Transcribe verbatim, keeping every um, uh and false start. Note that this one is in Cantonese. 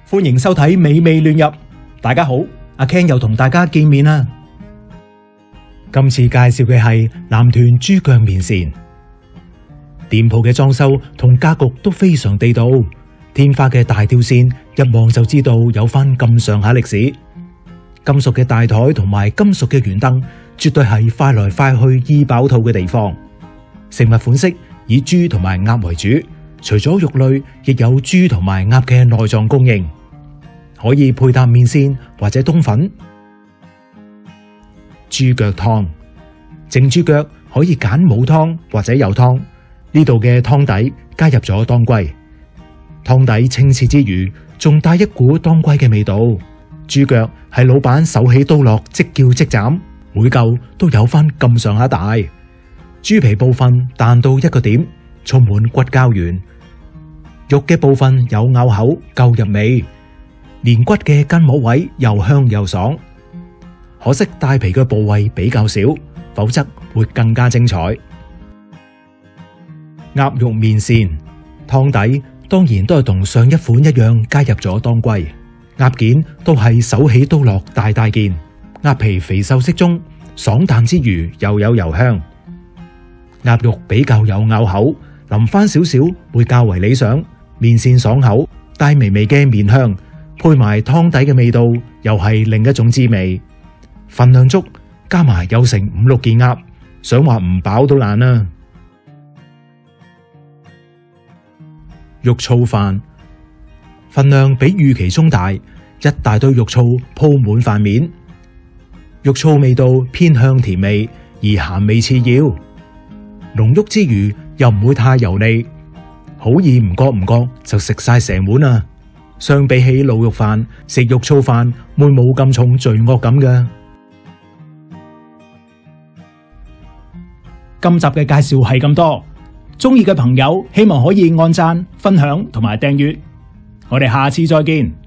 歡迎收睇美味亂入，大家好，阿 Ken 又同大家見面啦。今次介紹嘅係南屯豬腳麵線，店鋪嘅裝修同格局都非常地道，天花嘅大吊扇一望就知道有翻咁上下歷史，金屬嘅大台同埋金屬嘅圓燈，絕對係快來快去醫飽肚嘅地方。食物款式以豬同埋鴨為主。除咗肉類，亦有豬同埋鴨嘅內臟供應，可以配搭麵線或者冬粉。豬腳湯，整豬腳可以揀冇湯或者有湯。呢度嘅湯底加入咗當歸，湯底清澈之餘，仲帶一股當歸嘅味道。豬腳係老闆手起刀落，即叫即斬，每嚿都有翻咁上下大。豬皮部分彈到一個點，充滿骨膠原。肉嘅部分有咬口，夠入味，連骨嘅筋膜位又香又爽。可惜帶皮嘅部位比較少，否則會更加精彩。鴨肉麵線湯底當然都係同上一款一樣，加入咗當歸。鴨件都係手起刀落，大大件。鴨皮肥瘦適中，爽淡之餘又有油香。鴨肉比較有咬口，淋翻少少會較為理想。麵線爽口，帶微微嘅麵香，配埋湯底嘅味道，又係另一種滋味。份量足，加埋有成五六件鴨，想話唔飽都難啦。肉燥飯份量比預期中大，一大堆肉燥鋪滿飯面。肉燥味道偏向甜味，而鹹味次要，濃郁之餘又唔會太油膩。好易唔覺唔覺就食晒成碗啊！相比起滷肉飯，食肉燥飯會冇咁重罪惡感㗎。今集嘅介紹係咁多，中意嘅朋友希望可以按讚、分享同埋訂閱。我哋下次再見。